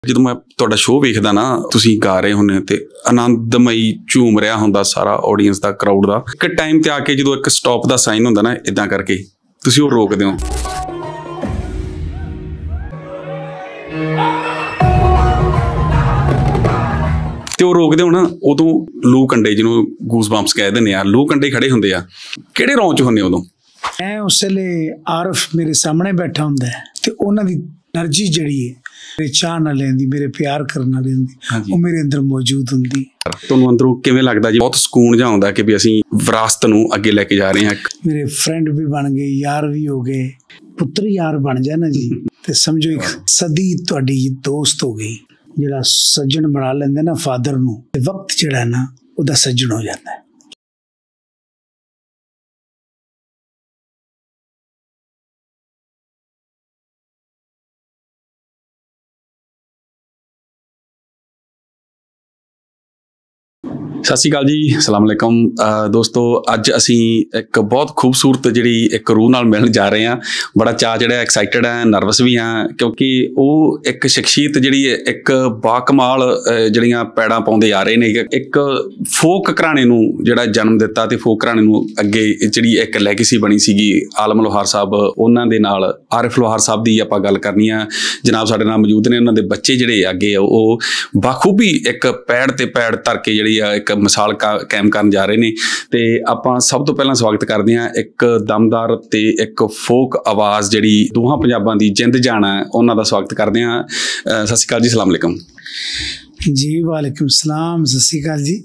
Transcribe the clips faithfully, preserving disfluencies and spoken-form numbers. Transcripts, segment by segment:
ਜਦੋਂ ਮੈਂ ਤੁਹਾਡਾ ਸ਼ੋਅ ਵੇਖਦਾ ਨਾ, ਤੁਸੀਂ ਗਾ ਰਹੇ ਹੁੰਦੇ ਤੇ ਆਨੰਦਮਈ ਝੂਮ ਰਿਹਾ ਹੁੰਦਾ ਸਾਰਾ ਆਡੀਅנס ਦਾ, ਕਰਾਊਡ ਦਾ। ਇੱਕ ਟਾਈਮ ਤੇ ਆ ਕੇ ਜਦੋਂ ਇੱਕ ਸਟਾਪ ਦਾ ਸਾਈਨ ਹੁੰਦਾ ਨਾ, ਇਦਾਂ ਕਰਕੇ ਤੁਸੀਂ ਉਹ ਰੋਕਦੇ ਹੋ ਤੇ ਉਹ ਰੋਕਦੇ ਹੋ ਨਾ, ਉਦੋਂ ਲੂ ਕੰਡੇ, ਜਿਹਨੂੰ ਗੂਸ ਬੰਪਸ ਕਹਿ ਦਿੰਦੇ ਆ, ਲੂ ਕੰਡੇ ਖੜੇ ਹੁੰਦੇ ਆ। ਕਿਹੜੇ ਰੌਂ ਚ ਹੁੰਦੇ ਉਦੋਂ? ਮੈਂ ਉਸ ਵੇਲੇ ਆਰਫ ਮੇਰੇ ਸਾਹਮਣੇ ਬੈਠਾ ਹੁੰਦਾ ਤੇ ਉਹਨਾਂ ਦੀ એનર્ਜੀ ਜਿਹੜੀ ਹੈ ਮੇਰੇ ਚਾਹਣ ਵਾਲਿਆਂ ਦੀ, ਮੇਰੇ ਪਿਆਰ ਕਰਨ ਵਾਲਿਆਂ ਦੀ, ਉਹ ਮੇਰੇ ਅੰਦਰ ਮੌਜੂਦ ਹੁੰਦੀ। ਤੁਹਾਨੂੰ ਅੰਦਰੋਂ ਕਿਵੇਂ ਲੱਗਦਾ ਜੀ? ਬਹੁਤ ਸਕੂਨ ਜਿਹਾ ਆਉਂਦਾ ਕਿ ਵੀ ਅਸੀਂ ਵਿਰਾਸਤ ਨੂੰ ਅੱਗੇ ਲੈ ਕੇ ਜਾ ਰਹੇ ਹਾਂ। ਮੇਰੇ ਫਰੈਂਡ ਵੀ ਬਣ ਗਏ, ਯਾਰ ਵੀ ਹੋ ਗਏ, ਪੁੱਤਰ ਯਾਰ ਬਣ ਜਾਏ ਨਾ ਜੀ ਤੇ ਸਮਝੋ ਇੱਕ ਸਦੀ ਤੁਹਾਡੀ ਦੋਸਤ ਹੋ ਗਈ। ਜਿਹੜਾ ਸੱਜਣ ਬਣਾ ਲੈਂਦੇ ਨਾ ਫਾਦਰ ਨੂੰ, ਤੇ ਵਕਤ ਜਿਹੜਾ ਨਾ ਉਹਦਾ ਸੱਜਣ ਹੋ ਜਾਂਦਾ ਹੈ। ਸਤਿ ਸ਼੍ਰੀ ਅਕਾਲ ਜੀ, ਸਲਾਮ ਅਲੈਕਮ ਦੋਸਤੋ। ਅੱਜ ਅਸੀਂ ਇੱਕ ਬਹੁਤ ਖੂਬਸੂਰਤ ਜਿਹੜੀ ਇੱਕ ਰੂਹ ਨਾਲ ਮਿਲਣ ਜਾ ਰਹੇ ਹਾਂ। ਬੜਾ ਚਾਅ ਜਿਹੜਾ, ਐਕਸਾਈਟਡ ਹੈ, ਨਰਵਸ ਵੀ ਹਾਂ, ਕਿਉਂਕਿ ਉਹ ਇੱਕ ਸ਼ਖਸੀਅਤ ਜਿਹੜੀ ਇੱਕ ਬਾਕਮਾਲ ਜਿਹੜੀਆਂ ਪੈੜਾਂ ਪਾਉਂਦੇ ਆ ਰਹੇ ਨੇ। ਇੱਕ ਫੋਕ ਘਰਾਣੇ ਨੂੰ ਜਿਹੜਾ ਜਨਮ ਦਿੱਤਾ ਤੇ ਫੋਕ ਘਰਾਣੇ ਨੂੰ ਅੱਗੇ ਜਿਹੜੀ ਇੱਕ ਲੈਗੇਸੀ ਬਣੀ ਸੀਗੀ ਆਲਮ ਲੋਹਾਰ ਸਾਹਿਬ, ਉਹਨਾਂ ਦੇ ਨਾਲ ਆਰਿਫ ਲੋਹਾਰ ਸਾਹਿਬ ਦੀ ਆਪਾਂ ਗੱਲ ਕਰਨੀ ਆ। ਜਨਾਬ ਸਾਡੇ ਨਾਲ ਮੌਜੂਦ ਨੇ, ਉਹਨਾਂ ਦੇ ਬੱਚੇ ਜਿਹੜੇ ਅੱਗੇ ਉਹ ਬਾਖੂਬੀ ਇੱਕ ਪੈੜ ਤੇ ਪੈੜ ਧਰ ਕੇ ਜਿਹੜੀ ਆ ਇੱਕ ਮਿਸਾਲ ਕਾਇਮ ਕਰਨ ਜਾ ਰਹੇ ਨੇ। ਤੇ ਆਪਾਂ ਸਭ ਤੋਂ ਪਹਿਲਾਂ ਸਵਾਗਤ ਕਰਦੇ ਹਾਂ ਇੱਕ ਦਮਦਾਰ ਤੇ ਇੱਕ ਫੋਕ ਆਵਾਜ਼ ਜਿਹੜੀ ਦੋਹਾਂ ਪੰਜਾਬਾਂ ਦੀ ਜਿੰਦ ਜਾਨ ਹੈ, ਉਹਨਾਂ ਦਾ ਸਵਾਗਤ ਕਰਦੇ ਹਾਂ। ਸਤਿ ਸ਼੍ਰੀ ਅਕਾਲ ਜੀ, ਸਲਾਮ ਅਲੈਕਮ ਜੀ। ਵਾਲੇਕੁਮ ਸਲਾਮ, ਸਤਿ ਸ਼੍ਰੀ ਅਕਾਲ ਜੀ।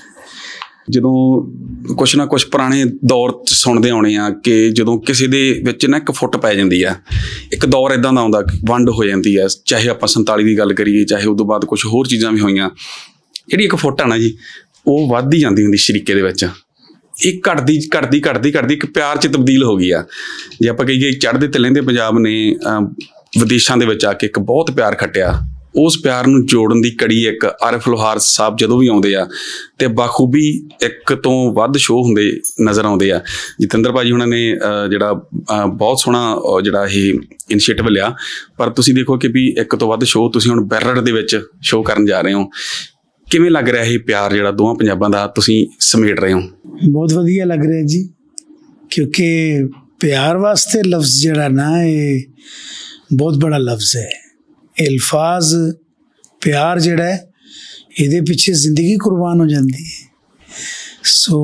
ਜਦੋਂ ਕੁਛ ਨਾ ਕੁਛ ਪੁਰਾਣੇ ਦੌਰ 'ਚ ਸੁਣਦੇ ਆਉਣੇ ਆ ਕਿ ਜਦੋਂ ਕਿਸੇ ਦੇ ਵਿੱਚ ਨਾ ਇੱਕ ਫੁੱਟ ਪੈ ਜਾਂਦੀ ਆ, ਇੱਕ ਦੌਰ ਇੱਦਾਂ ਦਾ ਆਉਂਦਾ, ਵੰਡ ਹੋ ਜਾਂਦੀ ਹੈ। ਚਾਹੇ ਆਪਾਂ ਸੰਤਾਲੀ ਦੀ ਗੱਲ ਕਰੀਏ, ਚਾਹੇ ਉਦੋਂ ਬਾਅਦ ਕੁਛ ਹੋਰ ਚੀਜ਼ਾਂ ਵੀ ਹੋਈਆਂ। ਜਿਹੜੀ ਇੱਕ ਫੁੱਟ ਆ ਨਾ ਜੀ, ਉਹ ਵੱਧਦੀ ਜਾਂਦੀ ਹੁੰਦੀ ਸ਼ਰੀਕੇ ਦੇ ਵਿੱਚ। ਇਹ ਘਟਦੀ ਘਟਦੀ ਘਟਦੀ ਘਟਦੀ ਇੱਕ ਪਿਆਰ 'ਚ ਤਬਦੀਲ ਹੋ ਗਈ ਆ। ਜੇ ਆਪਾਂ ਕਹੀਏ ਚੜ੍ਹਦੇ ਤੇ ਲਹਿੰਦੇ ਪੰਜਾਬ ਨੇ ਵਿਦੇਸ਼ਾਂ ਦੇ ਵਿੱਚ ਆ ਕੇ ਇੱਕ ਬਹੁਤ ਪਿਆਰ ਖੱਟਿਆ। ਉਸ ਪਿਆਰ ਨੂੰ ਜੋੜਨ ਦੀ ਕੜੀ ਇੱਕ ਆਰਿਫ ਲੋਹਾਰ ਸਾਹਿਬ ਜਦੋਂ ਵੀ ਆਉਂਦੇ ਆ ਤੇ ਬਾਖੂਬੀ ਇੱਕ ਤੋਂ ਵੱਧ ਸ਼ੋਅ ਹੁੰਦੇ ਨਜ਼ਰ ਆਉਂਦੇ ਆ। ਜਤਿੰਦਰ ਭਾਜੀ ਉਹਨਾਂ ਨੇ ਜਿਹੜਾ ਬਹੁਤ ਸੋਹਣਾ ਜਿਹੜਾ ਇਹ ਇਨੀਸ਼ੀਏਟਿਵ ਲਿਆ, ਪਰ ਤੁਸੀਂ ਦੇਖੋ ਕਿ ਵੀ ਇੱਕ ਤੋਂ ਵੱਧ ਸ਼ੋਅ ਤੁਸੀਂ ਹੁਣ ਬੈਰੜ ਦੇ ਵਿੱਚ ਸ਼ੋਅ ਕਰਨ ਜਾ ਰਹੇ ਹੋ। ਕਿਵੇਂ ਲੱਗ ਰਿਹਾ ਇਹ ਪਿਆਰ ਜਿਹੜਾ ਦੋਵਾਂ ਪੰਜਾਬਾਂ ਦਾ ਤੁਸੀਂ ਸਮੇਟ ਰਹੇ ਹੋ? ਬਹੁਤ ਵਧੀਆ ਲੱਗ ਰਿਹਾ ਜੀ, ਕਿਉਂਕਿ ਪਿਆਰ ਵਾਸਤੇ ਲਫ਼ਜ਼ ਜਿਹੜਾ ਨਾ ਇਹ ਬਹੁਤ ਬੜਾ ਲਫ਼ਜ਼ ਹੈ। ਇਹ ਅਲਫਾਜ਼ ਪਿਆਰ ਜਿਹੜਾ ਹੈ, ਇਹਦੇ ਪਿੱਛੇ ਜ਼ਿੰਦਗੀ ਕੁਰਬਾਨ ਹੋ ਜਾਂਦੀ ਹੈ। ਸੋ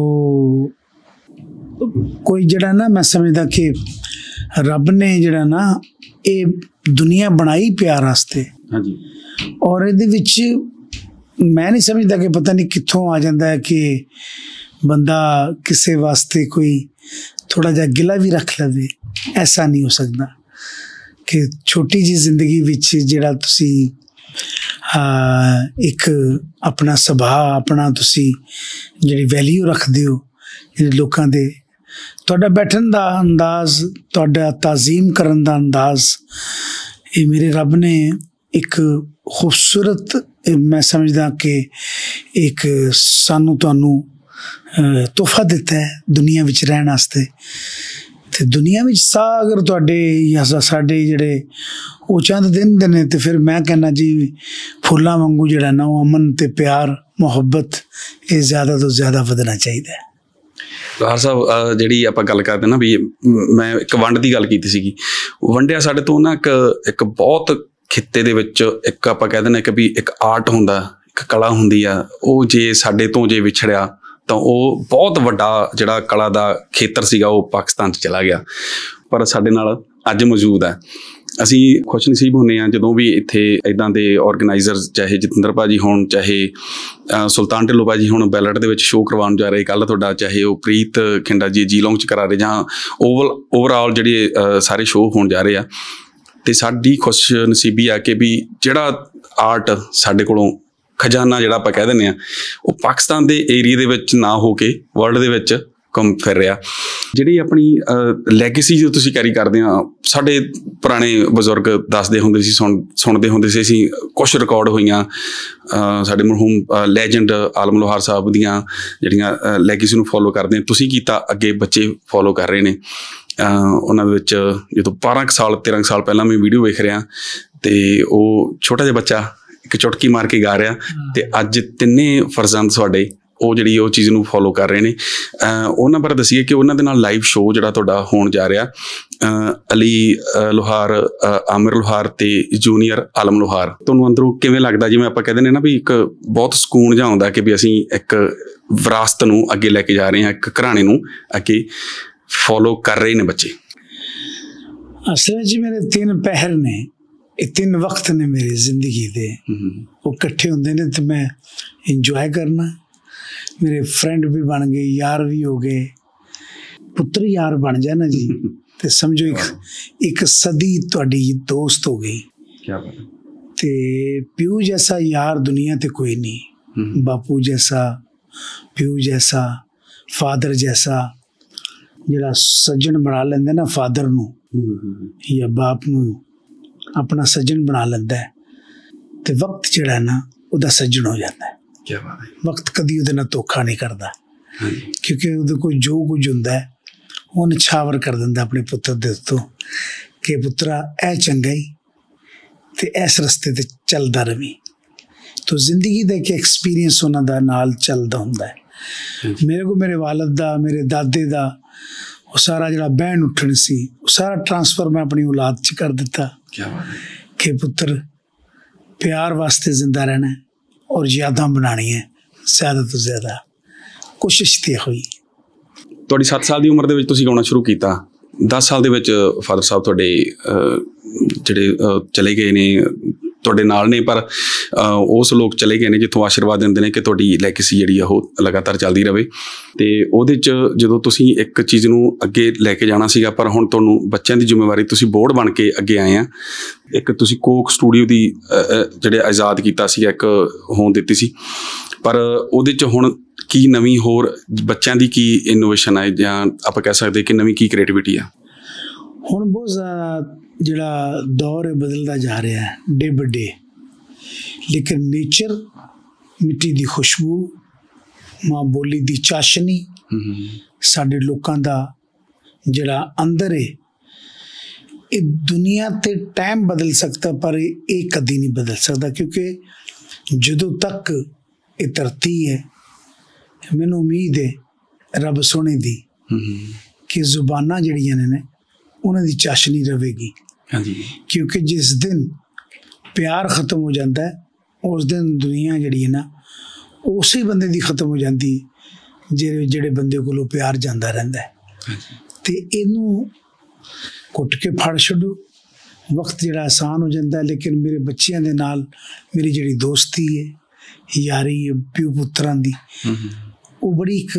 ਕੋਈ ਜਿਹੜਾ ਨਾ, ਮੈਂ ਸਮਝਦਾ ਕਿ ਰੱਬ ਨੇ ਜਿਹੜਾ ਨਾ ਇਹ ਦੁਨੀਆ ਬਣਾਈ ਪਿਆਰ ਵਾਸਤੇ। ਹਾਂਜੀ। ਔਰ ਇਹਦੇ ਵਿੱਚ ਮੈਂ ਨਹੀਂ ਸਮਝਦਾ ਕਿ ਪਤਾ ਨਹੀਂ ਕਿੱਥੋਂ ਆ ਜਾਂਦਾ ਹੈ ਕਿ ਬੰਦਾ ਕਿਸੇ ਵਾਸਤੇ ਕੋਈ ਥੋੜ੍ਹਾ ਜਿਹਾ ਗਿਲਾ ਵੀ ਰੱਖ ਲਵੇ। ਐਸਾ ਨਹੀਂ ਹੋ ਸਕਦਾ ਕਿ ਛੋਟੀ ਜਿਹੀ ਜ਼ਿੰਦਗੀ ਵਿੱਚ ਜਿਹੜਾ ਤੁਸੀਂ ਇੱਕ ਆਪਣਾ ਸੁਭਾਅ, ਆਪਣਾ ਤੁਸੀਂ ਜਿਹੜੀ ਵੈਲਿਊ ਰੱਖਦੇ ਹੋ ਜਿਹੜੇ ਲੋਕਾਂ ਦੇ, ਤੁਹਾਡਾ ਬੈਠਣ ਦਾ ਅੰਦਾਜ਼, ਤੁਹਾਡਾ ਤਾਜ਼ੀਮ ਕਰਨ ਦਾ ਅੰਦਾਜ਼, ਇਹ ਮੇਰੇ ਰੱਬ ਨੇ ਇੱਕ ਖੂਬਸੂਰਤ, ਮੈਂ ਸਮਝਦਾ ਕਿ ਇੱਕ ਸਾਨੂੰ ਤੁਹਾਨੂੰ ਤੋਹਫਾ ਦਿੱਤਾ ਹੈ ਦੁਨੀਆ ਵਿੱਚ ਰਹਿਣ ਵਾਸਤੇ। ਤੇ ਦੁਨੀਆ ਵਿੱਚ ਸਾਹ ਅਗਰ ਤੁਹਾਡੇ ਜਾਂ ਸਾਡੇ ਜਿਹੜੇ ਉਹ ਚੰਦ ਦਿਨ ਦੇ ਨੇ, ਤੇ ਫਿਰ ਮੈਂ ਕਹਿੰਦਾ ਜੀ ਫੁੱਲਾਂ ਵਾਂਗੂ ਜਿਹੜਾ ਨਾ ਉਹ ਅਮਨ ਤੇ ਪਿਆਰ, ਮੁਹੱਬਤ, ਇਹ ਜ਼ਿਆਦਾ ਤੋਂ ਜ਼ਿਆਦਾ ਵਧਣਾ ਚਾਹੀਦਾ ਹੈ। ਲੋਹਾਰ ਸਾਹਿਬ ਜਿਹੜੀ ਆਪਾਂ ਗੱਲ ਕਰਦੇ ਨਾ ਵੀ, ਮੈਂ ਇੱਕ ਵੰਡ ਦੀ ਗੱਲ ਕੀਤੀ ਸੀਗੀ। ਵੰਡਿਆ ਸਾਡੇ ਤੋਂ ਨਾ ਇੱਕ ਇੱਕ ਬਹੁਤ ਖਿੱਤੇ ਦੇ ਵਿੱਚ ਇੱਕ ਆਪਾਂ ਕਹਿ ਦਿੰਦੇ ਕਿ ਵੀ ਇੱਕ ਆਰਟ ਹੁੰਦਾ, ਇੱਕ ਕਲਾ ਹੁੰਦੀ ਆ। ਉਹ ਜੇ ਸਾਡੇ ਤੋਂ ਜੇ ਵਿਛੜਿਆ ਤਾਂ ਉਹ ਬਹੁਤ ਵੱਡਾ ਜਿਹੜਾ ਕਲਾ ਦਾ ਖੇਤਰ ਸੀਗਾ ਉਹ ਪਾਕਿਸਤਾਨ 'ਚ ਚਲਾ ਗਿਆ, ਪਰ ਸਾਡੇ ਨਾਲ ਅੱਜ ਮੌਜੂਦ ਹੈ। ਅਸੀਂ ਖੁਸ਼ ਨਸੀਬ ਹੁੰਦੇ ਹਾਂ ਜਦੋਂ ਵੀ ਇੱਥੇ ਇੱਦਾਂ ਦੇ ਔਰਗੇਨਾਈਜ਼ਰਸ, ਚਾਹੇ ਜਤਿੰਦਰ ਭਾਜੀ ਹੋਣ, ਚਾਹੇ ਸੁਲਤਾਨ ਢਿੱਲੋਂ ਭਾਜੀ ਹੁਣ ਬੈਲਟ ਦੇ ਵਿੱਚ ਸ਼ੋਅ ਕਰਵਾਉਣ ਜਾ ਰਹੇ ਕੱਲ੍ਹ ਤੁਹਾਡਾ, ਚਾਹੇ ਉਹ ਪ੍ਰੀਤ ਖਿੰਡਾ ਜੀ ਜੀਲੋਂਗ 'ਚ ਕਰਾ ਰਹੇ, ਜਾਂ ਓਵਲ ਓਵਰਆਲ ਜਿਹੜੇ ਸਾਰੇ ਸ਼ੋਅ ਹੋਣ ਜਾ ਰਹੇ ਆ। ਤੇ ਸਾਡੀ ਖੁਸ਼ ਨਸੀਬੀ ਆ ਕਿ ਵੀ ਜਿਹੜਾ ਆਰਟ ਸਾਡੇ ਕੋਲੋਂ ਖਜ਼ਾਨਾ ਜਿਹੜਾ ਆਪਾਂ ਕਹਿ ਦਿੰਦੇ ਹਾਂ, ਉਹ ਪਾਕਿਸਤਾਨ ਦੇ ਏਰੀਏ ਦੇ ਵਿੱਚ ਨਾ ਹੋ ਕੇ ਵਰਲਡ ਦੇ ਵਿੱਚ ਘੁੰਮ ਫਿਰ ਰਿਹਾ। ਜਿਹੜੀ ਆਪਣੀ ਲੈਗੇਸੀ ਜੋ ਤੁਸੀਂ ਕੈਰੀ ਕਰਦੇ ਆ, ਸਾਡੇ ਪੁਰਾਣੇ ਬਜ਼ੁਰਗ ਦੱਸਦੇ ਹੁੰਦੇ ਸੀ, ਸੁਣ ਸੁਣਦੇ ਹੁੰਦੇ ਸੀ ਅਸੀਂ, ਕੁਛ ਰਿਕਾਰਡ ਹੋਈਆਂ ਸਾਡੇ ਮਰਹੂਮ ਲੈਜੈਂਡ ਆਲਮ ਲੋਹਾਰ ਸਾਹਿਬ ਦੀਆਂ ਜਿਹੜੀਆਂ ਲੈਗੇਸੀ ਨੂੰ ਫੋਲੋ ਕਰਦੇ ਆ। ਤੁਸੀਂ ਕੀਤਾ, ਅੱਗੇ ਬੱਚੇ ਫੋਲੋ ਕਰ ਰਹੇ ਨੇ। ਉਹਨਾਂ ਦੇ ਵਿੱਚ ਜਦੋਂ ਬਾਰਾਂ ਕੁ ਸਾਲ ਤੇਰਾਂ ਕੁ ਸਾਲ ਪਹਿਲਾਂ ਮੈਂ ਵੀਡੀਓ ਵੇਖ ਰਿਹਾ ਤੇ ਉਹ ਛੋਟਾ ਜਿਹਾ ਬੱਚਾ ਇੱਕ ਚੁਟਕੀ ਮਾਰ ਕੇ ਗਾ ਰਿਹਾ, ਤੇ ਅੱਜ ਤਿੰਨੇ ਫਰਜ਼ੰਦ ਤੁਹਾਡੇ ਉਹ ਜਿਹੜੀ ਉਹ ਚੀਜ਼ ਨੂੰ ਫੋਲੋ ਕਰ ਰਹੇ ਨੇ। ਉਹਨਾਂ ਬਾਰੇ ਦੱਸੀਏ ਕਿ ਉਹਨਾਂ ਦੇ ਨਾਲ ਲਾਈਵ ਸ਼ੋਅ ਜਿਹੜਾ ਤੁਹਾਡਾ ਹੋਣ ਜਾ ਰਿਹਾ, ਅਲੀ ਲੋਹਾਰ, ਆਮਿਰ ਲੋਹਾਰ ਤੇ ਜੂਨੀਅਰ ਆਲਮ ਲੋਹਾਰ, ਤੁਹਾਨੂੰ ਅੰਦਰੋਂ ਕਿਵੇਂ ਲੱਗਦਾ? ਜਿਵੇਂ ਆਪਾਂ ਕਹਿੰਦੇ ਨੇ ਨਾ ਵੀ ਇੱਕ ਬਹੁਤ ਸਕੂਨ ਜਿਹਾ ਆਉਂਦਾ ਕਿ ਵੀ ਅਸੀਂ ਇੱਕ ਵਿਰਾਸਤ ਨੂੰ ਅੱਗੇ ਲੈ ਕੇ ਜਾ ਰਹੇ ਹਾਂ, ਇੱਕ ਘਰਾਣੇ ਨੂੰ ਅੱਗੇ ਫੋਲੋ ਕਰ ਰਹੇ ਨੇ ਬੱਚੇ। ਅਸਲ 'ਚ ਮੇਰੇ ਤਿੰਨ ਪਹਿਰ ਨੇ, ਇਹ ਤਿੰਨ ਵਕਤ ਨੇ ਮੇਰੀ ਜ਼ਿੰਦਗੀ ਦੇ, ਉਹ ਇਕੱਠੇ ਹੁੰਦੇ ਨੇ ਤੇ ਮੈਂ ਇੰਜੋਏ ਕਰਨਾ। ਮੇਰੇ ਫਰੈਂਡ ਵੀ ਬਣ ਗਏ, ਯਾਰ ਵੀ ਹੋ ਗਏ, ਪੁੱਤਰ ਯਾਰ ਬਣ ਜਾਏ ਨਾ ਜੀ ਤੇ ਸਮਝੋ ਇੱਕ ਇੱਕ ਸਦੀ ਤੁਹਾਡੀ ਦੋਸਤ ਹੋ ਗਈ। ਤੇ ਪਿਓ ਜੈਸਾ ਯਾਰ ਦੁਨੀਆ ਤੇ ਕੋਈ ਨਹੀਂ, ਬਾਪੂ ਜੈਸਾ, ਪਿਓ ਜੈਸਾ, ਫਾਦਰ ਜੈਸਾ। ਜਿਹੜਾ ਸੱਜਣ ਬਣਾ ਲੈਂਦਾ ਨਾ ਫਾਦਰ ਨੂੰ ਜਾਂ ਬਾਪ ਨੂੰ ਆਪਣਾ ਸੱਜਣ ਬਣਾ ਲੈਂਦਾ, ਤੇ ਵਕਤ ਜਿਹੜਾ ਨਾ ਉਹਦਾ ਸੱਜਣ ਹੋ ਜਾਂਦਾ। ਵਕਤ ਕਦੀ ਉਹਦੇ ਨਾਲ ਧੋਖਾ ਨਹੀਂ ਕਰਦਾ, ਕਿਉਂਕਿ ਉਹਦੇ ਕੋਲ ਜੋ ਕੁਝ ਹੁੰਦਾ ਹੈ ਉਹ ਨਿਛਾਵਰ ਕਰ ਦਿੰਦਾ ਆਪਣੇ ਪੁੱਤਰ ਦੇ ਉੱਤੋਂ ਕਿ ਪੁੱਤਰਾ ਇਹ ਚੰਗਾ ਹੀ ਤੇ ਇਸ ਰਸਤੇ ਤੇ ਚੱਲਦਾ ਰਵੀ। ਤੋ ਜ਼ਿੰਦਗੀ ਦਾ ਇੱਕ ਐਕਸਪੀਰੀਅੰਸ ਉਹਨਾਂ ਦਾ ਨਾਲ ਚੱਲਦਾ ਹੁੰਦਾ ਹੈ। ਮੇਰੇ ਕੋਲ ਮੇਰੇ ਵਾਲਦ ਦਾ, ਮੇਰੇ ਦਾਦੇ ਦਾ ਉਹ ਸਾਰਾ ਜਿਹੜਾ ਬਹਿਣ ਉੱਠਣ ਸੀ, ਉਹ ਸਾਰਾ ਟਰਾਂਸਫਰ ਮੈਂ ਆਪਣੀ ਔਲਾਦ 'ਚ ਕਰ ਦਿੱਤਾ ਕਿ ਪੁੱਤਰ ਪਿਆਰ ਵਾਸਤੇ ਜ਼ਿੰਦਾ ਰਹਿਣਾ ਔਰ ਯਾਦਾਂ ਬਣਾਉਣੀਆਂ ਜ਼ਿਆਦਾ ਤੋਂ ਜ਼ਿਆਦਾ, ਕੋਸ਼ਿਸ਼ ਤੇ ਹੋਈ। ਤੁਹਾਡੀ ਸੱਤ ਸਾਲ ਦੀ ਉਮਰ ਦੇ ਵਿੱਚ ਤੁਸੀਂ ਗਾਉਣਾ ਸ਼ੁਰੂ ਕੀਤਾ, ਦਸ ਸਾਲ ਦੇ ਵਿੱਚ ਫਾਦਰ ਸਾਹਿਬ ਤੁਹਾਡੇ ਜਿਹੜੇ ਚਲੇ ਗਏ ਨੇ, ਤੁਹਾਡੇ ਨਾਲ ਨੇ, ਪਰ ਉਸ ਲੋਕ ਚਲੇ ਗਏ ਨੇ ਜਿੱਥੋਂ ਆਸ਼ੀਰਵਾਦ ਦਿੰਦੇ ਨੇ ਕਿ ਤੁਹਾਡੀ ਲੈਗੇਸੀ ਜਿਹੜੀ ਆ ਉਹ ਲਗਾਤਾਰ ਚੱਲਦੀ ਰਹੇ। ਤੇ ਉਹਦੇ 'ਚ ਜਦੋਂ ਤੁਸੀਂ ਇੱਕ ਚੀਜ਼ ਨੂੰ ਅੱਗੇ ਲੈ ਕੇ ਜਾਣਾ ਸੀਗਾ, ਪਰ ਹੁਣ ਤੁਹਾਨੂੰ ਬੱਚਿਆਂ ਦੀ ਜ਼ਿੰਮੇਵਾਰੀ, ਤੁਸੀਂ ਬੋਰਡ ਬਣ ਕੇ ਅੱਗੇ ਆਏ ਆ। ਇੱਕ ਤੁਸੀਂ ਕੋਕ ਸਟੂਡੀਓ ਦੀ ਜਿਹੜੇ ਆਜ਼ਾਦ ਕੀਤਾ ਸੀ, ਇੱਕ ਹੋਣ ਦਿੱਤੀ ਸੀ, ਪਰ ਉਹਦੇ 'ਚ ਹੁਣ ਕੀ ਨਵੀਂ ਹੋਰ ਬੱਚਿਆਂ ਦੀ ਕੀ ਇਨੋਵੇਸ਼ਨ ਹੈ, ਜਾਂ ਆਪਾਂ ਕਹਿ ਸਕਦੇ ਕਿ ਨਵੀਂ ਕੀ ਕ੍ਰੀਏਟੀਵਿਟੀ ਆ? ਹੁਣ ਬਹੁਤ ਜ਼ਿਆਦਾ ਜਿਹੜਾ ਦੌਰ ਹੈ ਬਦਲਦਾ ਜਾ ਰਿਹਾ ਹੈ ਡੇ ਬਾਏ ਡੇ, ਲੇਕਿਨ ਨੇਚਰ, ਮਿੱਟੀ ਦੀ ਖੁਸ਼ਬੂ, ਮਾਂ ਬੋਲੀ ਦੀ ਚਾਸ਼ਨੀ, ਸਾਡੇ ਲੋਕਾਂ ਦਾ ਜਿਹੜਾ ਅੰਦਰ ਹੈ, ਇਹ ਦੁਨੀਆ ਤੇ ਟਾਈਮ ਬਦਲ ਸਕਦਾ ਪਰ ਇਹ ਕਦੀ ਨਹੀਂ ਬਦਲ ਸਕਦਾ, ਕਿਉਂਕਿ ਜਦੋਂ ਤੱਕ ਇਹ ਧਰਤੀ ਹੈ ਮੈਨੂੰ ਉਮੀਦ ਹੈ ਰੱਬ ਸੋਹਣੇ ਦੀ ਕਿ ਜ਼ੁਬਾਨਾਂ ਜਿਹੜੀਆਂ ਨੇ ਉਹਨਾਂ ਦੀ ਚਾਸ਼ਨੀ ਰਹੇਗੀ। ਹਾਂਜੀ, ਕਿਉਂਕਿ ਜਿਸ ਦਿਨ ਪਿਆਰ ਖਤਮ ਹੋ ਜਾਂਦਾ ਹੈ ਉਸ ਦਿਨ ਦੁਨੀਆ ਜਿਹੜੀ ਹੈ ਨਾ ਉਸੇ ਬੰਦੇ ਦੀ ਖਤਮ ਹੋ ਜਾਂਦੀ ਜਿਹੜੇ ਜਿਹੜੇ ਬੰਦੇ ਕੋਲੋਂ ਪਿਆਰ ਜਾਂਦਾ ਰਹਿੰਦਾ ਹੈ। ਤੇ ਇਹਨੂੰ ਘੁੱਟ ਕੇ ਫੜ ਛੱਡੋ, ਵਕਤ ਜਿਹੜਾ ਆਸਾਨ ਹੋ ਜਾਂਦਾ। ਲੇਕਿਨ ਮੇਰੇ ਬੱਚਿਆਂ ਦੇ ਨਾਲ ਮੇਰੀ ਜਿਹੜੀ ਦੋਸਤੀ ਹੈ, ਯਾਰੀ ਹੈ ਪਿਓ ਪੁੱਤਰਾਂ ਦੀ, ਉਹ ਬੜੀ ਇੱਕ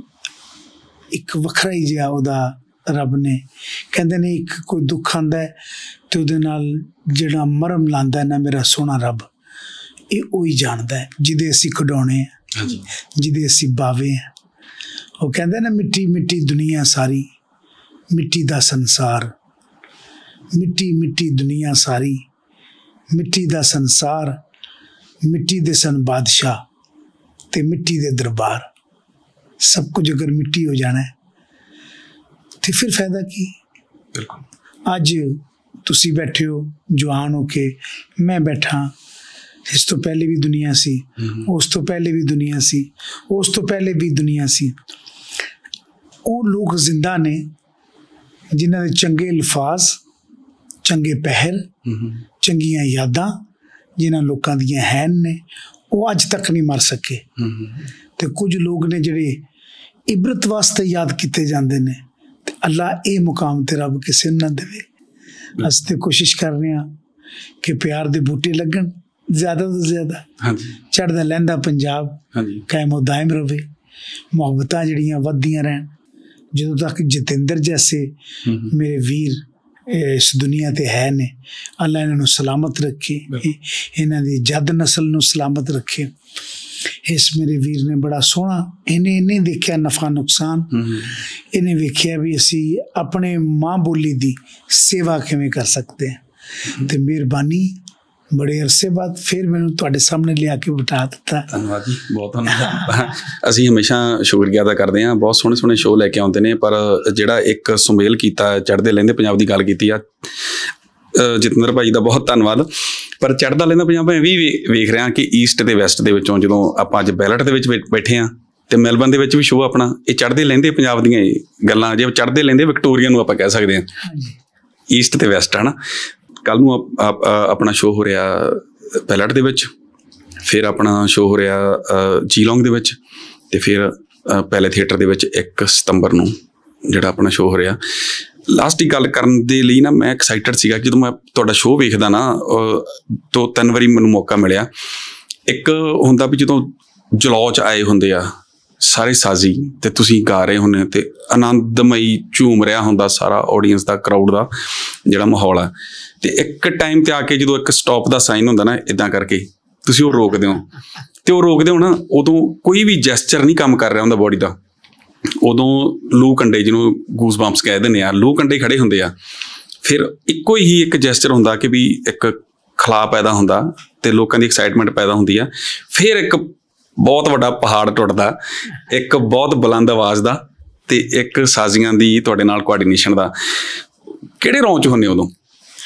ਇੱਕ ਵੱਖਰਾ ਹੀ ਜਿਹਾ ਉਹਦਾ ਰੱਬ ਨੇ, ਕਹਿੰਦੇ ਨੇ ਇੱਕ ਕੋਈ ਦੁੱਖ ਆਉਂਦਾ ਹੈ ਤੇ ਉਹਦੇ ਨਾਲ ਜਿਹੜਾ ਮਰਮ ਲਾਉਂਦਾ ਨਾ ਮੇਰਾ ਸੋਹਣਾ ਰੱਬ, ਇਹ ਉਹੀ ਜਾਣਦਾ ਹੈ ਜਿਹਦੇ ਅਸੀਂ ਖਿਡੌਣੇ ਆ, ਜਿਹਦੇ ਅਸੀਂ ਬਾਵੇ ਆ। ਉਹ ਕਹਿੰਦੇ ਨਾ ਮਿੱਟੀ ਮਿੱਟੀ ਦੁਨੀਆ ਸਾਰੀ, ਮਿੱਟੀ ਦਾ ਸੰਸਾਰ, ਮਿੱਟੀ ਮਿੱਟੀ ਦੁਨੀਆ ਸਾਰੀ, ਮਿੱਟੀ ਦਾ ਸੰਸਾਰ, ਮਿੱਟੀ ਦੇ ਸਨ ਬਾਦਸ਼ਾਹ ਤੇ ਮਿੱਟੀ ਦੇ ਦਰਬਾਰ। ਸਭ ਕੁਝ ਅਗਰ ਮਿੱਟੀ ਹੋ ਜਾਣਾ ਤੇ ਫਿਰ ਫਾਇਦਾ ਕੀ? ਬਿਲਕੁਲ। ਅੱਜ ਤੁਸੀਂ ਬੈਠੇ ਹੋ ਜਵਾਨ ਹੋ ਕੇ, ਮੈਂ ਬੈਠਾ, ਇਸ ਤੋਂ ਪਹਿਲੇ ਵੀ ਦੁਨੀਆ ਸੀ, ਉਸ ਤੋਂ ਪਹਿਲੇ ਵੀ ਦੁਨੀਆ ਸੀ, ਉਸ ਤੋਂ ਪਹਿਲੇ ਵੀ ਦੁਨੀਆ ਸੀ। ਉਹ ਲੋਕ ਜ਼ਿੰਦਾ ਨੇ ਜਿਨ੍ਹਾਂ ਦੇ ਚੰਗੇ ਅਲਫਾਜ਼, ਚੰਗੇ ਪਹਿਰ, ਚੰਗੀਆਂ ਯਾਦਾਂ ਜਿਨ੍ਹਾਂ ਲੋਕਾਂ ਦੀਆਂ ਹੈ ਨੇ, ਉਹ ਅੱਜ ਤੱਕ ਨਹੀਂ ਮਰ ਸਕੇ। ਤੇ ਕੁਝ ਲੋਕ ਨੇ ਜਿਹੜੇ ਇਬਰਤ ਵਾਸਤੇ ਯਾਦ ਕੀਤੇ ਜਾਂਦੇ ਨੇ, ਤੇ ਅੱਲਾ ਇਹ ਮੁਕਾਮ ਤੇ ਰੱਬ ਕਿਸੇ ਨੂੰ ਨਾ ਦੇਵੇ। ਅਸੀਂ ਤੇ ਕੋਸ਼ਿਸ਼ ਕਰ ਰਹੇ ਹਾਂ ਕਿ ਪਿਆਰ ਦੇ ਬੂਟੇ ਲੱਗਣ ਜ਼ਿਆਦਾ ਤੋਂ ਜ਼ਿਆਦਾ, ਚੜ੍ਹਦਾ ਲਹਿੰਦਾ ਪੰਜਾਬ ਕਾਇਮ ਦਾਇਮ ਰਵੇ, ਮੁਹੱਬਤਾਂ ਜਿਹੜੀਆਂ ਵੱਧਦੀਆਂ ਰਹਿਣ। ਜਦੋਂ ਤੱਕ ਜਤਿੰਦਰ ਜੈਸੇ ਮੇਰੇ ਵੀਰ ਇਸ ਦੁਨੀਆ ਤੇ ਹੈ ਨੇ, ਅੱਲਾ ਇਹਨਾਂ ਨੂੰ ਸਲਾਮਤ ਰੱਖੇ, ਇਹਨਾਂ ਦੀ ਜੱਦ ਨਸਲ ਨੂੰ ਸਲਾਮਤ ਰੱਖੇ। ਇਸ ਮੇਰੇ ਵੀਰ ਨੇ ਬੜਾ ਸੋਹਣਾ, ਇਹਨੇ ਇਹਨੇ ਦੇਖਿਆ ਨਫਾ ਨੁਕਸਾਨ, ਇਹਨੇ ਵੇਖਿਆ ਵੀ ਅਸੀਂ ਆਪਣੇ ਮਾਂ ਬੋਲੀ ਦੀ ਸੇਵਾ ਕਿਵੇਂ ਕਰ ਸਕਦੇ ਹਾਂ। ਤੇ ਮਿਹਰਬਾਨੀ, ਬੜੇ ਅਰਸੇ ਬਾਅਦ ਫਿਰ ਮੈਨੂੰ ਤੁਹਾਡੇ ਸਾਹਮਣੇ ਲਿਆ ਕੇ ਬਿਠਾ ਦਿੱਤਾ। ਧੰਨਵਾਦ ਜੀ, ਬਹੁਤ ਧੰਨਵਾਦ। ਅਸੀਂ ਹਮੇਸ਼ਾ ਸ਼ੁਕਰੀਆ ਅਦਾ ਕਰਦੇ ਹਾਂ, ਬਹੁਤ ਸੋਹਣੇ ਸੋਹਣੇ ਸ਼ੋਅ ਲੈ ਕੇ ਆਉਂਦੇ ਨੇ, ਪਰ ਜਿਹੜਾ ਇੱਕ ਸੁਮੇਲ ਕੀਤਾ ਚੜ੍ਹਦੇ ਲਹਿੰਦੇ ਪੰਜਾਬ ਦੀ ਗੱਲ ਕੀਤੀ ਆ, ਜਤਿੰਦਰ ਭਾਈ ਦਾ ਬਹੁਤ ਧੰਨਵਾਦ। ਪਰ ਚੜ੍ਹਦਾ ਲੈਂਦਾ ਪੰਜਾਬ ਮੈਂ ਵੀ ਵੇ- ਵੇਖ ਰਿਹਾ ਕਿ ਈਸਟ ਤੇ ਵੈਸਟ ਦੇ ਵਿੱਚੋਂ ਜਦੋਂ ਆਪਾਂ ਅੱਜ ਬੈਲਟ ਦੇ ਵਿੱਚ ਬੈ- ਬੈਠੇ ਹਾਂ ਤੇ ਮੈਲਬਨ ਦੇ ਵਿੱਚ ਵੀ ਸ਼ੋਅ ਆਪਣਾ ਇਹ ਚੜ੍ਹਦੇ ਲੈਂਦੇ ਪੰਜਾਬ ਦੀਆਂ ਇਹ ਗੱਲਾਂ ਜੇ ਚੜ੍ਹਦੇ ਲੈਂਦੇ ਵਿਕਟੋਰੀਆ ਨੂੰ ਆਪਾਂ ਕਹਿ ਸਕਦੇ ਹਾਂ ਈਸਟ ਤੇ ਵੈਸਟ ਹੈ ਨਾ। ਕੱਲ੍ਹ ਨੂੰ ਆਪ- ਆਪ- ਆਪਣਾ ਸ਼ੋਅ ਹੋ ਰਿਹਾ ਬੈਲਟ ਦੇ ਵਿੱਚ, ਫਿਰ ਆਪਣਾ ਸ਼ੋਅ ਹੋ ਰਿਹਾ ਜੀਲੋਂਗ ਦੇ ਵਿੱਚ, ਤੇ ਫਿਰ ਪਹਿਲੇ ਥੀਏਟਰ ਦੇ ਵਿੱਚ ਇੱਕ ਸਤੰਬਰ ਨੂੰ ਜਿਹੜਾ ਆਪਣਾ ਸ਼ੋਅ ਹੋ ਰਿਹਾ। ਲਾਸਟ ਹੀ ਗੱਲ ਕਰਨ ਦੇ ਲਈ ਨਾ ਮੈਂ ਐਕਸਾਈਟਡ ਸੀਗਾ ਜਦੋਂ ਮੈਂ ਤੁਹਾਡਾ ਸ਼ੋਅ ਵੇਖਦਾ ਨਾ, ਦੋ ਤਿੰਨ ਵਾਰੀ ਮੈਨੂੰ ਮੌਕਾ ਮਿਲਿਆ। ਇੱਕ ਹੁੰਦਾ ਵੀ ਜਦੋਂ ਜਲੌ 'ਚ ਆਏ ਹੁੰਦੇ ਆ ਸਾਰੇ ਸਾਜ਼ੀ ਤੇ ਤੁਸੀਂ ਗਾ ਰਹੇ ਹੁੰਦੇ ਤੇ ਆਨੰਦਮਈ ਝੂਮ ਰਿਹਾ ਹੁੰਦਾ ਸਾਰਾ ਆਡੀਅנס ਦਾ, ਕਰਾਊਡ ਦਾ ਜਿਹੜਾ ਮਾਹੌਲ ਆ, ਤੇ ਇੱਕ ਟਾਈਮ ਤੇ ਆ ਕੇ ਜਦੋਂ ਇੱਕ ਸਟਾਪ ਦਾ ਸਾਈਨ ਹੁੰਦਾ ਨਾ ਇੱਦਾਂ ਕਰਕੇ ਤੁਸੀਂ ਉਹ ਰੋਕਦੇ ਹੋ, ਤੇ ਉਹ ਰੋਕਦੇ ਹੋ ਨਾ ਉਦੋਂ ਕੋਈ ਵੀ ਜੈਸਚਰ ਨਹੀਂ ਕੰਮ ਕਰ ਰਿਹਾ ਹੁੰਦਾ ਬੋਡੀ ਦਾ, ਉਦੋਂ ਲੂ ਕੰਡੇ ਜਿਹਨੂੰ ਗੂਸ ਬੰਪਸ ਕਹਿ ਦਿੰਦੇ ਆ, ਲੂ ਕੰਡੇ ਖੜੇ ਹੁੰਦੇ ਆ। ਫਿਰ ਇੱਕੋ ਹੀ ਇੱਕ ਜੈਸਚਰ ਹੁੰਦਾ ਕਿ ਵੀ ਇੱਕ ਖਲਾਅ ਪੈਦਾ ਹੁੰਦਾ ਤੇ ਲੋਕਾਂ ਦੀ ਐਕਸਾਈਟਮੈਂਟ ਪੈਦਾ ਹੁੰਦੀ ਆ। ਫਿਰ ਇੱਕ ਬਹੁਤ ਵੱਡਾ ਪਹਾੜ ਟੁੱਟਦਾ, ਇੱਕ ਬਹੁਤ ਬੁਲੰਦ ਆਵਾਜ਼ ਦਾ ਤੇ ਇੱਕ ਸਾਜ਼ੀਆਂ ਦੀ ਤੁਹਾਡੇ ਨਾਲ ਕੋਆਰਡੀਨੇਸ਼ਨ ਦਾ। ਕਿਹੜੇ ਰੌਂ 'ਚ ਹੁੰਦੇ ਉਦੋਂ?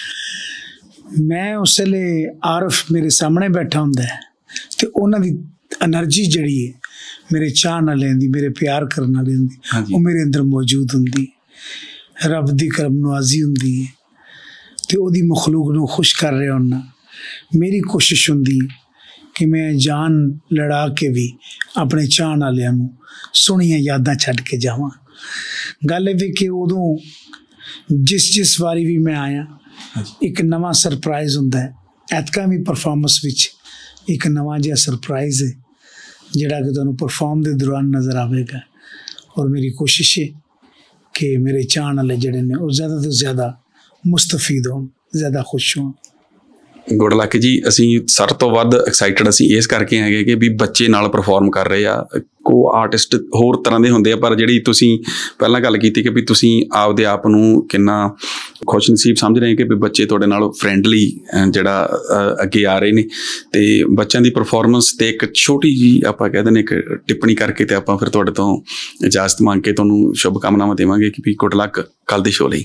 ਮੈਂ ਉਸ ਵੇਲੇ ਆਰਫ ਮੇਰੇ ਸਾਹਮਣੇ ਬੈਠਾ ਹੁੰਦਾ ਹੈ ਤੇ ਉਹਨਾਂ ਦੀ ਐਨਰਜੀ ਜਿਹੜੀ ਹੈ ਮੇਰੇ ਚਾਹਣ ਵਾਲਿਆਂ ਦੀ, ਮੇਰੇ ਪਿਆਰ ਕਰਨ ਵਾਲਿਆਂ ਦੀ, ਉਹ ਮੇਰੇ ਅੰਦਰ ਮੌਜੂਦ ਹੁੰਦੀ, ਰੱਬ ਦੀ ਕਰਮ ਨਵਾਜ਼ੀ ਹੁੰਦੀ ਹੈ ਤੇ ਉਹਦੀ ਮਖਲੂਕ ਨੂੰ ਖੁਸ਼ ਕਰ ਰਿਹਾ ਹੁੰਦਾ। ਮੇਰੀ ਕੋਸ਼ਿਸ਼ ਹੁੰਦੀ ਕਿ ਮੈਂ ਜਾਨ ਲੜਾ ਕੇ ਵੀ ਆਪਣੇ ਚਾਹਣ ਵਾਲਿਆਂ ਨੂੰ ਸੋਹਣੀਆਂ ਯਾਦਾਂ ਛੱਡ ਕੇ ਜਾਵਾਂ। ਗੱਲ ਇਹ ਵੀ ਕਿ ਉਦੋਂ ਜਿਸ ਜਿਸ ਵਾਰੀ ਵੀ ਮੈਂ ਆਇਆ ਇੱਕ ਨਵਾਂ ਸਰਪ੍ਰਾਈਜ਼ ਹੁੰਦਾ ਹੈ। ਐਤਕਾਂ ਵੀ ਪਰਫਾਰਮੈਂਸ ਵਿੱਚ ਇੱਕ ਨਵਾਂ ਜਿਹਾ ਸਰਪ੍ਰਾਈਜ਼ ਹੈ ਜਿਹੜਾ ਕਿ ਤੁਹਾਨੂੰ ਪਰਫਾਰਮ ਦੇ ਦੌਰਾਨ ਨਜ਼ਰ ਆਵੇਗਾ। ਔਰ ਮੇਰੀ ਕੋਸ਼ਿਸ਼ ਹੈ ਕਿ ਮੇਰੇ ਚਾਹਣ ਵਾਲੇ ਜਿਹੜੇ ਨੇ ਉਹ ਜ਼ਿਆਦਾ ਤੋਂ ਜ਼ਿਆਦਾ ਮੁਸਤਫੀਦ ਹੋਣ, ਜ਼ਿਆਦਾ ਖੁਸ਼ ਹੋਣ। ਗੁੱਡ ਲੱਕ ਜੀ। ਅਸੀਂ ਸਾਰਿਆਂ ਤੋਂ ਵੱਧ ਐਕਸਾਈਟਡ ਅਸੀਂ ਇਸ ਕਰਕੇ ਹੈਗੇ ਕਿ ਵੀ ਬੱਚੇ ਨਾਲ ਪਰਫਾਰਮ ਕਰ ਰਹੇ ਆ। ਕੋ ਆਰਟਿਸਟ ਹੋਰ ਤਰ੍ਹਾਂ ਦੇ ਹੁੰਦੇ ਆ, ਪਰ ਜਿਹੜੀ ਤੁਸੀਂ ਪਹਿਲਾਂ ਗੱਲ ਕੀਤੀ ਕਿ ਵੀ ਤੁਸੀਂ ਆਪਦੇ ਆਪ ਨੂੰ ਕਿੰਨਾ ਖੁਸ਼ ਨਸੀਬ ਸਮਝ ਰਹੇ ਕਿ ਵੀ ਬੱਚੇ ਤੁਹਾਡੇ ਨਾਲ ਫਰੈਂਡਲੀ ਜਿਹੜਾ ਅੱਗੇ ਆ ਰਹੇ ਨੇ, ਤੇ ਬੱਚਿਆਂ ਦੀ ਪਰਫਾਰਮੈਂਸ ਤੇ ਇੱਕ ਛੋਟੀ ਜਿਹੀ ਆਪਾਂ ਕਹਿ ਦਿੰਦੇ ਇੱਕ ਟਿੱਪਣੀ ਕਰਕੇ ਤੇ ਆਪਾਂ ਫਿਰ ਤੁਹਾਡੇ ਤੋਂ ਇਜਾਜ਼ਤ ਮੰਗ ਕੇ ਤੁਹਾਨੂੰ ਸ਼ੁਭ ਕਾਮਨਾਵਾਂ ਦੇਵਾਂਗੇ ਕਿ ਵੀ ਗੁੱਡ ਲੱਕ ਕੱਲ੍ਹ ਦੇ ਸ਼ੋਅ ਲਈ।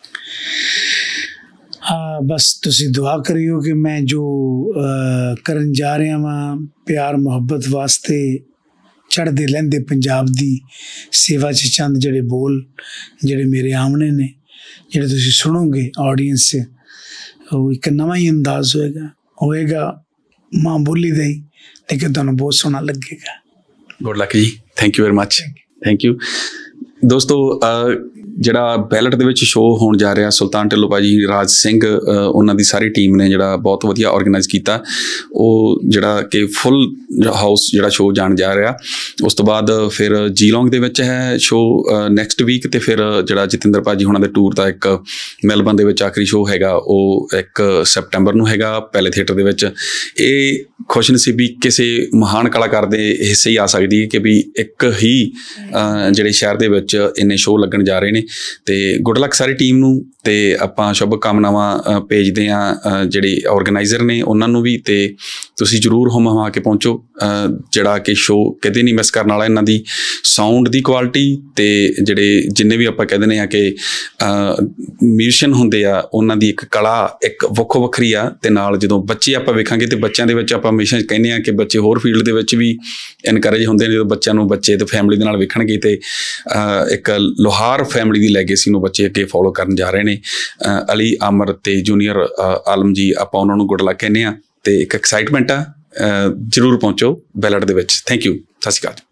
ਹਾਂ, ਬਸ ਤੁਸੀਂ ਦੁਆ ਕਰਿਓ ਕਿ ਮੈਂ ਜੋ ਕਰਨ ਜਾ ਰਿਹਾ ਵਾਂ ਪਿਆਰ ਮੁਹੱਬਤ ਵਾਸਤੇ ਚੜ੍ਹਦੇ ਲਹਿੰਦੇ ਪੰਜਾਬ ਦੀ ਸੇਵਾ 'ਚ ਚੰਦ ਜਿਹੜੇ ਬੋਲ ਜਿਹੜੇ ਮੇਰੇ ਆਮਣੇ ਨੇ, ਜਿਹੜੇ ਤੁਸੀਂ ਸੁਣੋਗੇ ਆਡੀਅנס 'ਚ, ਉਹ ਇੱਕ ਨਵਾਂ ਹੀ ਅੰਦਾਜ਼ ਹੋਏਗਾ ਹੋਏਗਾ ਮਾਂ ਬੋਲੀ ਦਾ ਹੀ, ਲੇਕਿਨ ਤੁਹਾਨੂੰ ਬਹੁਤ ਸੋਹਣਾ ਲੱਗੇਗਾ। ਗੁੱਡ ਲੱਕ ਜੀ। Thank you very much. Thank you ਦੋਸਤੋ। ਜਿਹੜਾ ਬੈਲਟ ਦੇ ਵਿੱਚ ਸ਼ੋਅ ਹੋਣ ਜਾ ਰਿਹਾ, ਸੁਲਤਾਨ ਢਿੱਲੋਂ ਭਾਜੀ, ਰਾਜ ਸਿੰਘ, ਉਹਨਾਂ ਦੀ ਸਾਰੀ ਟੀਮ ਨੇ ਜਿਹੜਾ ਬਹੁਤ ਵਧੀਆ ਆਰਗੇਨਾਈਜ਼ ਕੀਤਾ, ਉਹ ਜਿਹੜਾ ਕਿ ਫੁੱਲ ਹਾਊਸ ਜਿਹੜਾ ਸ਼ੋਅ ਜਾਣ ਜਾ ਰਿਹਾ। ਉਸ ਤੋਂ ਬਾਅਦ ਫਿਰ ਜੀਲੋਂਗ ਦੇ ਵਿੱਚ ਹੈ ਸ਼ੋਅ ਨੈਕਸਟ ਵੀਕ, ਤੇ ਫਿਰ ਜਿਹੜਾ ਜਤਿੰਦਰ ਭਾਜੀ ਉਹਨਾਂ ਦੇ ਟੂਰ ਦਾ ਇੱਕ ਮੈਲਬਨ ਦੇ ਵਿੱਚ ਆਖਰੀ ਸ਼ੋਅ ਹੈਗਾ ਉਹ ਇੱਕ ਸੈਪਟੈਂਬਰ ਨੂੰ ਹੈਗਾ ਪਹਿਲੇ ਥੀਏਟਰ ਦੇ ਵਿੱਚ। ਇਹ ਖੁਸ਼ਨਸੀਬੀ ਕਿਸੇ ਮਹਾਨ ਕਲਾਕਾਰ ਦੇ ਹਿੱਸੇ ਹੀ ਆ ਸਕਦੀ ਹੈ ਕਿ ਵੀ ਇੱਕ ਹੀ ਜਿਹੜੇ ਸ਼ਹਿਰ ਦੇ ਵਿੱਚ ਇੰਨੇ ਸ਼ੋਅ ਲੱਗਣ ਜਾ ਰਹੇ ਨੇ। ਤੇ ਗੁੱਡ ਲੱਕ ਸਾਰੀ ਟੀਮ ਨੂੰ, ਤੇ ਆਪਾਂ ਸ਼ੁਭ ਕਾਮਨਾਵਾਂ ਭੇਜਦੇ ਹਾਂ ਜਿਹੜੇ ਆਰਗੇਨਾਈਜ਼ਰ ਨੇ ਉਹਨਾਂ ਨੂੰ ਵੀ, ਤੇ ਤੁਸੀਂ ਜ਼ਰੂਰ ਹੁਮ ਹੁਮਾ ਕੇ ਪਹੁੰਚੋ। ਜਿਹੜਾ ਕਿ ਸ਼ੋਅ ਕਦੇ ਨਹੀਂ ਮਿਸ ਕਰਨ ਵਾਲਾ। ਇਹਨਾਂ ਦੀ ਸਾਊਂਡ ਦੀ ਕੁਆਲਿਟੀ ਤੇ ਜਿਹੜੇ ਜਿੰਨੇ ਵੀ ਆਪਾਂ ਕਹਿ ਦਿੰਦੇ ਹਾਂ ਕਿ ਮਿਊਜ਼ੀਸ਼ੀਅਨ ਹੁੰਦੇ ਆ, ਉਹਨਾਂ ਦੀ ਇੱਕ ਕਲਾ ਇੱਕ ਵੱਖੋ ਵੱਖਰੀ ਆ। ਤੇ ਨਾਲ ਜਦੋਂ ਬੱਚੇ ਆਪਾਂ ਵੇਖਾਂਗੇ ਤੇ ਬੱਚਿਆਂ ਦੇ ਵਿੱਚ ਆਪਾਂ ਹਮੇਸ਼ਾ ਕਹਿੰਦੇ ਹਾਂ ਕਿ ਬੱਚੇ ਹੋਰ ਫੀਲਡ ਦੇ ਵਿੱਚ ਵੀ ਇਨਕਰੇਜ ਹੁੰਦੇ ਨੇ। ਜਦੋਂ ਬੱਚਿਆਂ ਨੂੰ ਬੱਚੇ ਤੇ ਫੈਮਿਲੀ ਦੇ ਨਾਲ ਵੇਖਣਗੇ ਤੇ ਇੱਕ ਲੋਹਾਰ ਫੈਮਿਲੀ ਦੀ ਲੈਗੇਸੀ ਨੂੰ ਬੱਚੇ ਅੱਗੇ ਫੋਲੋ ਕਰਨ ਜਾ ਰਹੇ ਨੇ। ਅਲੀ ਆਮਰ ਤੇ ਜੂਨੀਅਰ ਆਲਮ ਜੀ, ਆਪਾਂ ਉਹਨਾਂ ਨੂੰ ਗੁੱਡ ਲੱਕ ਕਹਿੰਦੇ ਹਾਂ, ਤੇ ਇੱਕ ਐਕਸਾਈਟਮੈਂਟ ਆ। ਜ਼ਰੂਰ ਪਹੁੰਚੋ ਬੈਲਟ ਦੇ ਵਿੱਚ। Thank you. ਸਤਿ ਸ਼੍ਰੀ ਅਕਾਲ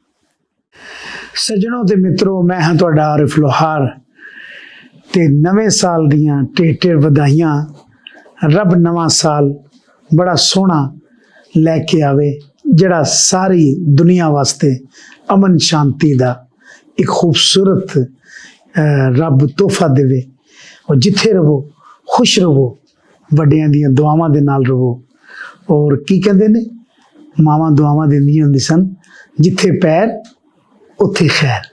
ਸੱਜਣੋ ਤੇ ਮਿੱਤਰੋ, ਮੈਂ ਹਾਂ ਤੁਹਾਡਾ ਆਰਿਫ ਲੋਹਾਰ, ਤੇ ਨਵੇਂ ਸਾਲ ਦੀਆਂ ਢੇਰ ਢੇਰ ਵਧਾਈਆਂ। ਰੱਬ ਨਵਾਂ ਸਾਲ ਬੜਾ ਸੋਹਣਾ ਲੈ ਕੇ ਆਵੇ, ਜਿਹੜਾ ਸਾਰੀ ਦੁਨੀਆ ਵਾਸਤੇ ਅਮਨ ਸ਼ਾਂਤੀ ਦਾ ਇੱਕ ਖੂਬਸੂਰਤ ਰੱਬ ਤੋਹਫਾ ਦੇਵੇ। ਔਰ ਜਿੱਥੇ ਰਹੋ ਖੁਸ਼ ਰਹੋ, ਵੱਡਿਆਂ ਦੀਆਂ ਦੁਆਵਾਂ ਦੇ ਨਾਲ ਰਹੋ। ਔਰ ਕੀ ਕਹਿੰਦੇ ਨੇ, ਮਾਵਾਂ ਦੁਆਵਾਂ ਦਿੰਦੀਆਂ ਹੁੰਦੀਆਂ ਸਨ, ਜਿੱਥੇ ਪੈਰ ਉੱਥੇ ਖੈਰ।